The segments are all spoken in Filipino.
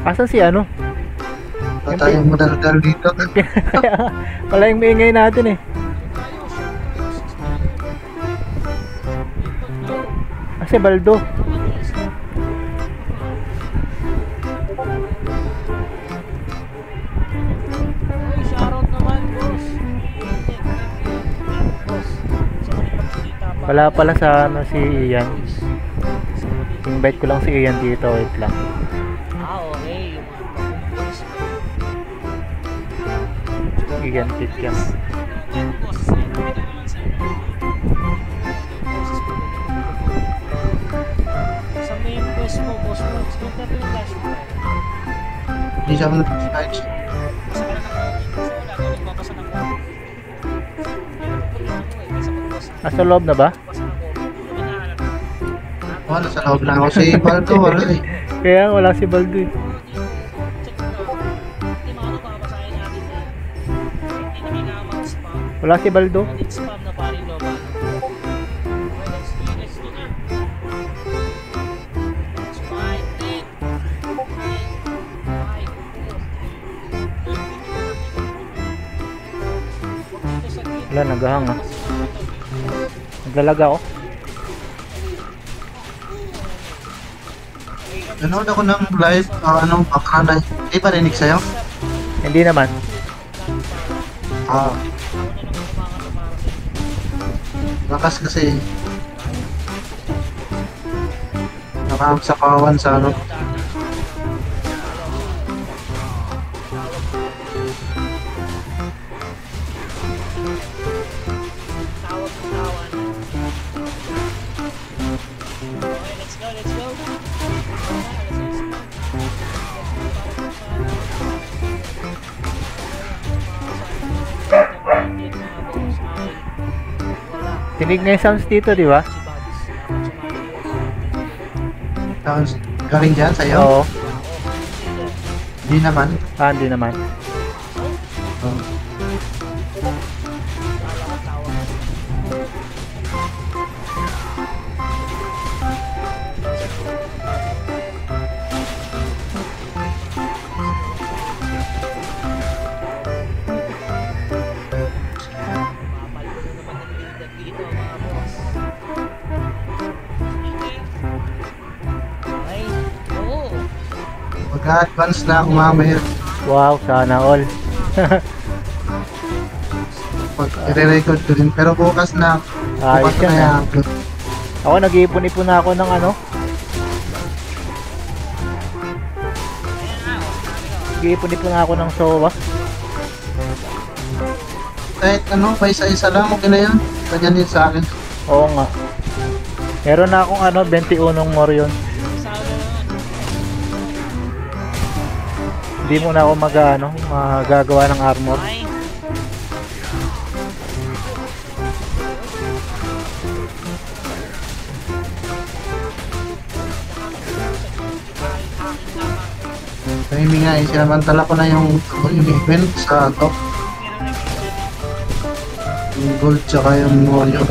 Asan si ano? Wala tayong madaldal dito. Wala yung maingay natin eh. Kasi Baldo. Shoutout naman, boss. Wala pala sa ano si Ian. Invite ko lang si Ian dito, wait lang. Okay. Ian Pit yan. Sa main quest mo, boss, kung ka yung flash mo. Hindi siya mag-flash. Sa loob na ba? Wala, sa loob lang ako sa Baldo. Wala eh. Kaya wala si Baldo eh. Wala si Baldo. Spam na pa rin global. Let's do na. Wala, naghahang ah. Naglalag ako. Nanood ako ng live, background. Hindi pa rinig sa'yo? Hindi naman. Lakas kasi. Nakakapsapawan sa ano. Let's go. Tinig na yung sounds dito, di ba? Sounds galing dyan sa'yo? Oo. Hindi naman. Hindi naman. Mag-advance na ako mamaya. Wow, sana all. I-record ko din. Pero bukas na. Ayos Bukas yan na ah. i-upload. Ako nag-iipon-ipon na ako ng ano. Nag-iipon-ipon na ako ng SOA. Kahit ano, pa isa-isa lang. Okay na yan. Ganyan din sa akin. Oo nga. Meron na akong ano, 21 Morion. Hindi mo na ako magagawa ng armor. Timing nga eh. Sinamantala ko na yung event sa top. Yung gold tsaka yung Morio.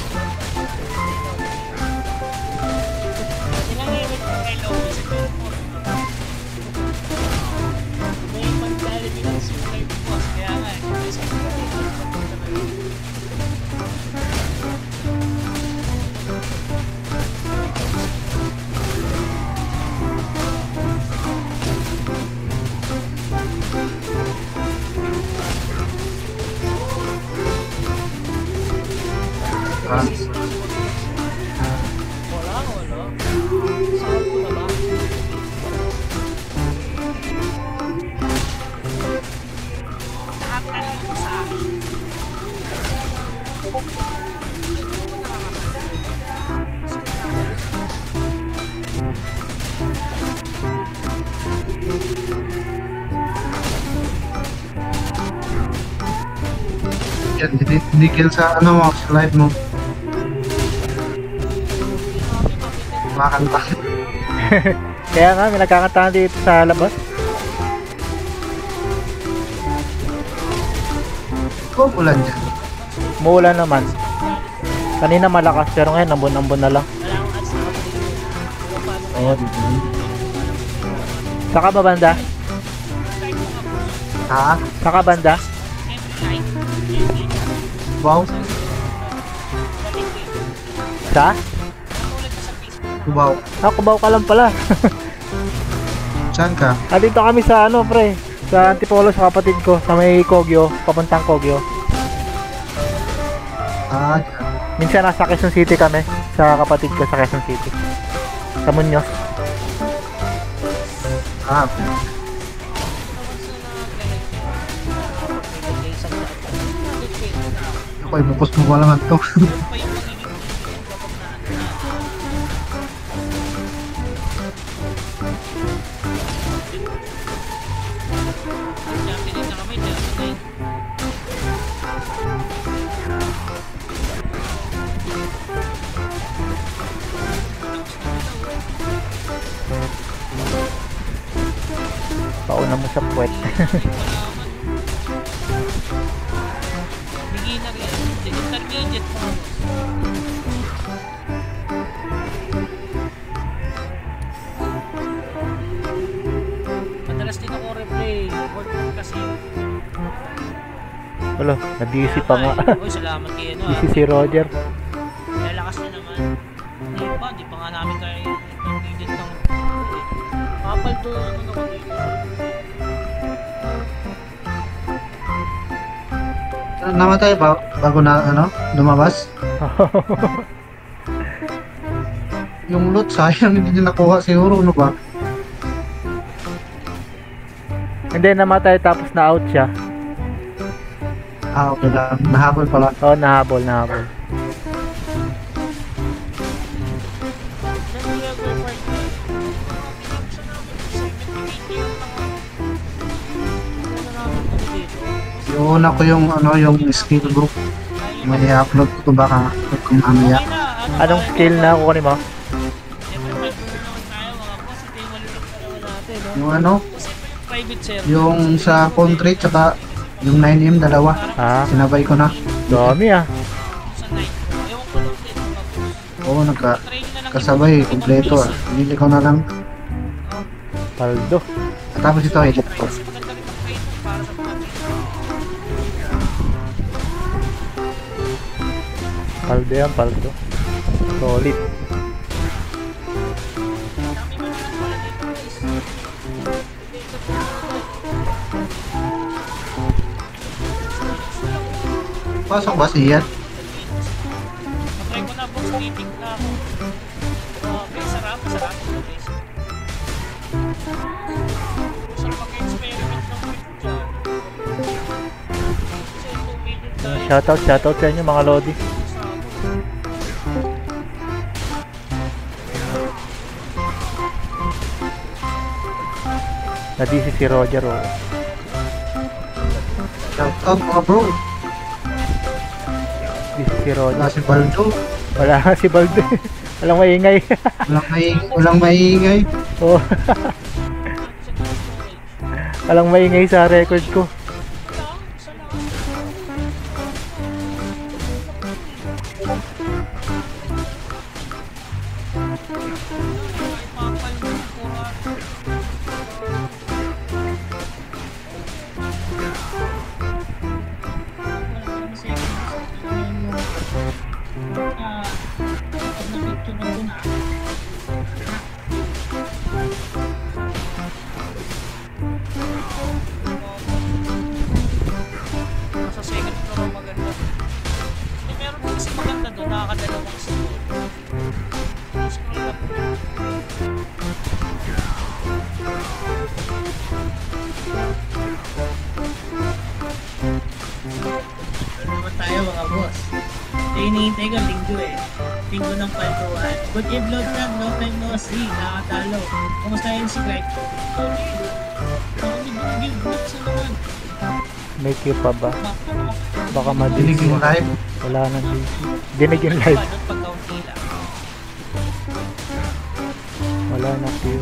Yan, hindi kill sa ano mo, sa live mo. Makakanta. Kaya nga, may nagkakantahan dito sa labas. Oh, ulan dyan. Muulan naman. Kanina malakas, pero ngayon ambon-ambon na lang. Oo, dito. Saka ba banda? Ha? Saka banda? Wow. Sa? Wow. Kubaw ka lang pala. Saan ka? Dito kami sa ano pre, sa Antipolo sa kapatid ko, sa may Kogyo, papuntang Kogyo. Ah, Minsan nasa Quezon City kami, sa kapatid ko sa Quezon City. Sa Muñoz. ah. Ako, ibukos mo pa naman to. Pauna mo sa puwet. Beginner yan. Intermediate pa. Madalas din ako replay. Work kasi. Wala, na-busy pa nga. Uy, salamat kayo no. Busy si Roger. Lalakas na naman. Di pa nga namin kaya yung intermediate ng kapal to ano na ko dito. Namatay ba bago na ano, lumabas? Yung loot sayang hindi niya nakuha siguro, ano ba? Hindi, namatay tapos na-out siya. Ah, okay lang. Nahabol pala. Oo, nahabol. Yung una ko yung ano, yung skill book. May i-upload ko to baka kung mamaya. Anong skill na kukunin mo? Yung ano, Private server. yung sa country tsaka yung 9M dalawa. Sinabay ko na. Dami ah. Sa night. Ewan ko lang din. Oo, Train na lang. kasabay, kompleto ah. Hindi ko na lang. Paldo. Tapos ito, edit ko. Mas maganda rin ang train para sa mga Paldo yan, paldo. Solid. Pasok ba siya? Matry ko na box meeting na ako. Okay, sarap. Sarap mag-experiment ng quick dyan. Kasi 2 million tayo. Shoutout sa inyo mga Lodi. Na-busy si Roger oh. Shout out mga bro. Busy si Roger. Wala si Baldo. Wala nga si Balde. Walang maingay. Walang maingay. Oh. Walang maingay sa record ko. Sa second floor maganda. Meron din kasi maganda doon, nakakadalawang scroll. Scroll up. Ano naman tayo mga boss? Ito hinihintay ko, linggo eh. Linggo ng paltuan. Good game vlog lang, no time no see. Nakatalo. Kumusta yun si Greg? Hindi binigil group sa naman. May queue pa ba? Baka Dinig ma-busy. mo live. Wala nang busy. Dinig yung live. Doon pag kaunti lang. Wala na queue.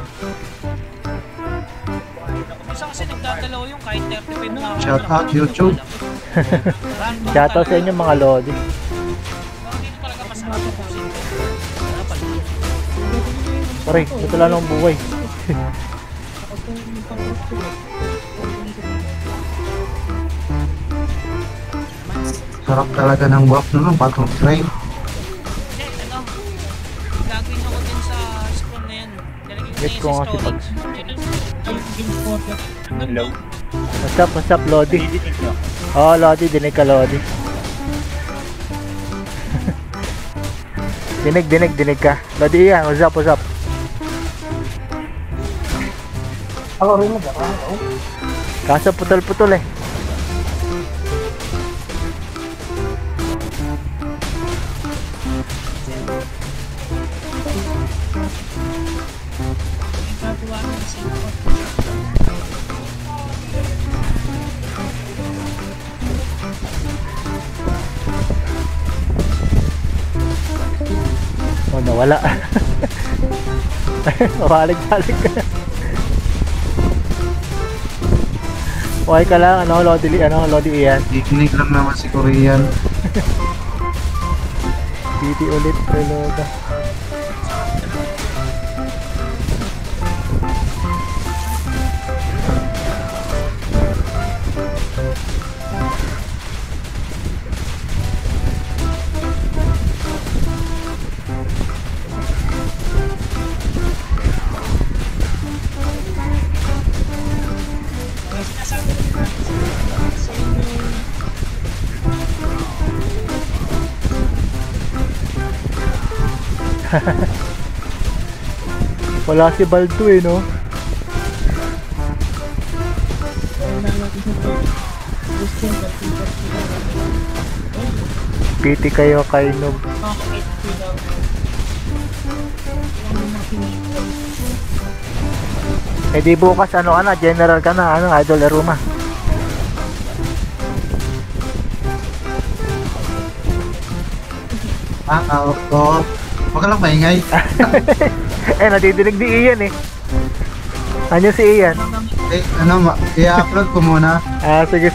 Minsan kasi nagdadalaw yung kahit 35 na. Shout out YouTube. Shoutout sa inyo mga Lodi. Parang dito talaga masarap ang pusin. Pare, ito lang ang buhay. Sarap talaga ng buff no, patong train. Hindi, ano, gagawin ako din sa scroll na yan. Nilagay ko na Get yan ko sa nga si storage. Hello? What's up, Lodi? Oo, Lodi, dinig ka, Lodi. dinig ka. Lodi, yan, what's up? Ako rin mo ba? Kaso putol-putol eh. Nagkatuwa ng cellphone. Oh, nawala. Mawalig-salig ka. Okay ka lang, Lodi Ian. Ikinig lang naman si Korean. PT ulit, Loda. Wala si Baldo eh, no? PT kayo kay Noob. Eh di bukas ano ka na, general ka na, Idol Eruma. Oo. Huwag ka lang maingay. Eh, nadidinig ni Ian eh. Ano si Ian? I-upload ko muna. Sige.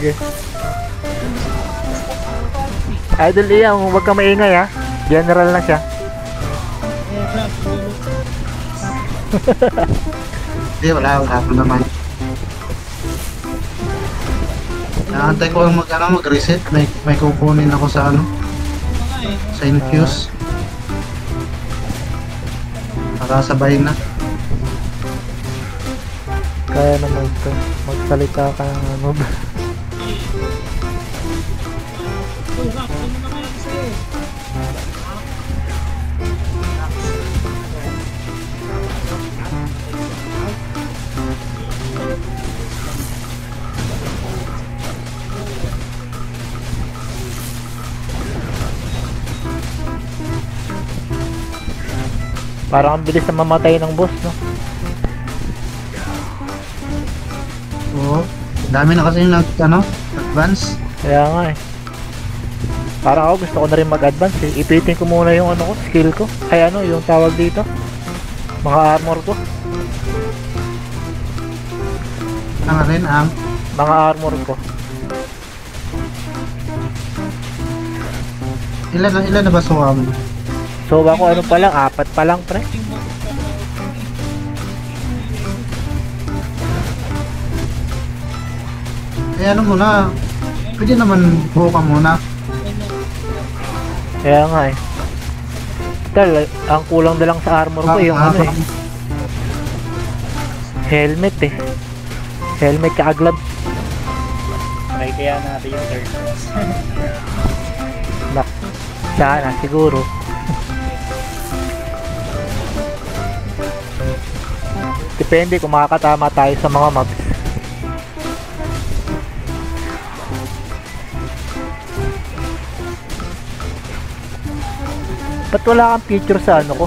Idol Ian, huwag kang maingay ha. General na siya. Hindi, wala ko naman. Naantay ko ang mag-reset. May kukunin ako sa sa infuse. Nakasabay na. Kaya naman ito. Magsalita ka ng ano ba? Parang ang bilis na mamatay ng boss, no? Oo. Dami na kasi yung advance. Kaya nga eh. Parang ako gusto ko na rin mag-advance eh. Ipitin ko muna yung skill ko. Ay yung tawag dito. Mga armor ko. Mga armor ko. Ilan na ba suha mo? So ako pa lang, 4 pa lang pre. Muna. Pwede naman buo ka muna. Kaya nga eh. Tal, ang kulang na lang sa armor ko yung helmet eh. Helmet ka gloves. Try kaya natin yung third class. Sana siguro. Depende kung makakatama tayo sa mga mobs. Ba't wala kang picture sa ko?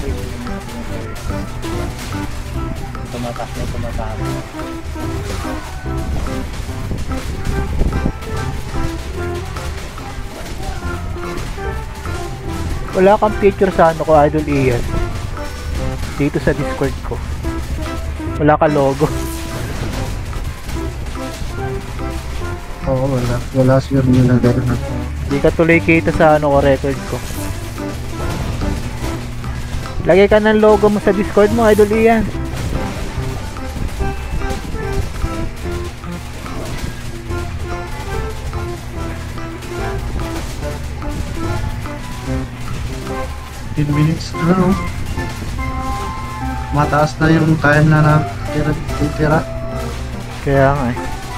Tumatak. Wala kang picture sa ko, Idol Ian. Dito sa Discord ko. Wala ka logo. Oo, wala siguro nila gano'n. Hindi ka tuloy kita sa ko, record ko. Lagay ka ng logo mo sa Discord mo, Idol Ian. 15 minutes na lang. Mataas na yung time na titira. Kaya nga eh.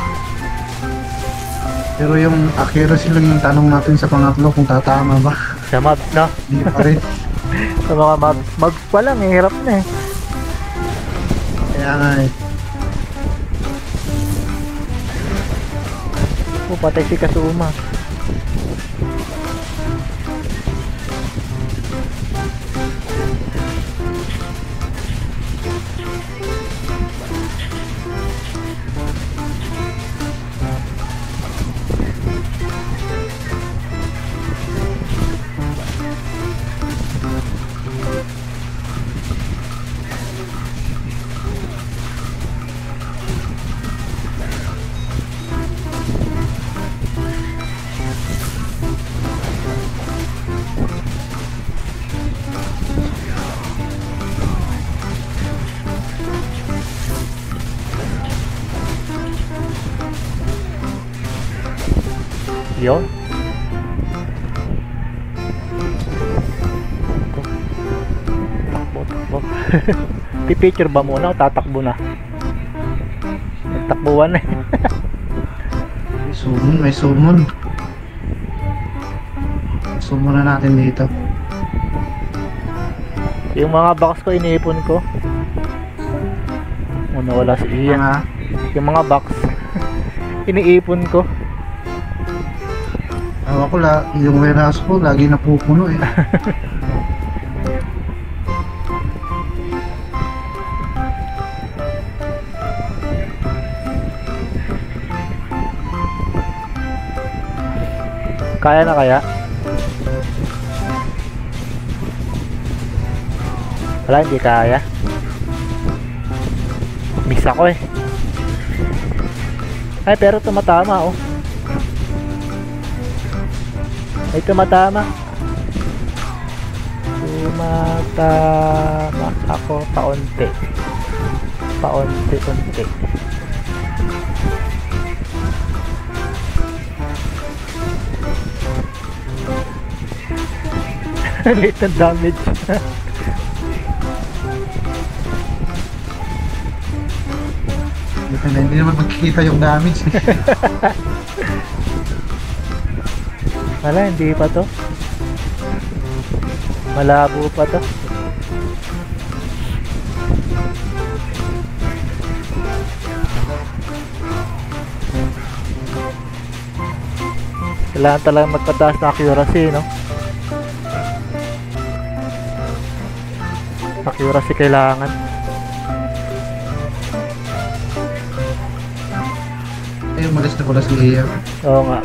Pero yung accuracy lang yung tanong natin sa pangatlo kung tatama ba. Sa mobs, no? Hindi pa rin. Sa mga mobs. Mobs pa lang eh, hirap na eh. Kaya nga eh. Oh, patay si Kasuma. Yun. Takbo. Pipicture ba muna o tatakbo na? Nagtakbuhan na eh. May summon. Summon na natin dito. Yung mga box ko iniipon ko. Wala si Ian. Mga Yung mga box iniipon ko. ako yung warehouse ko lagi napupuno eh. Kaya na kaya? Wala, hindi kaya. Miss ako eh. Ay, pero tumatama oh. Ay, tumatama. Tumatama ako paunti. Paunti-unti. Little damage. Hindi naman magkikita yung damage. Wala, hindi pa to. Malabo pa to. Kailangan talaga magpataas na accuracy, no? Accuracy kailangan. Eh, umalis na pala si Iya. Oo nga.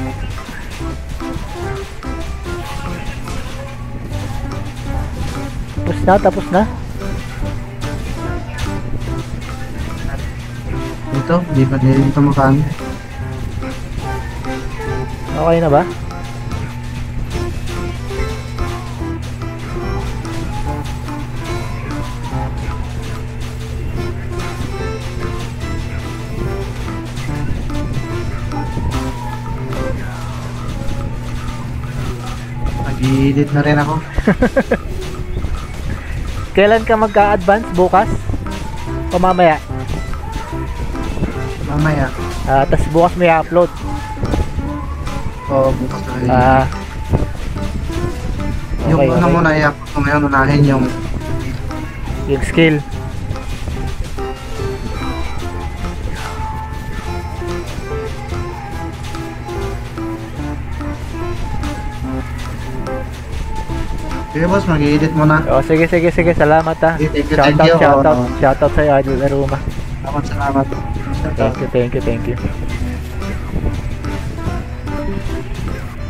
Tapos na. Ito, di pa din ito makaan. Okay na ba? Nag-i-edit na rin ako. Kailan ka magka-advance? Bukas? O mamaya? Mamaya. Tas bukas may upload. Oo, bukas na rin. Yung Okay, ano okay. muna i-upload ko ngayon, unahin yung Yung skill. sige boss, mag-i-edit muna. O sige. Salamat ha. Thank you. Shoutout sa'yo, Idol Aruma. Salamat. Thank you.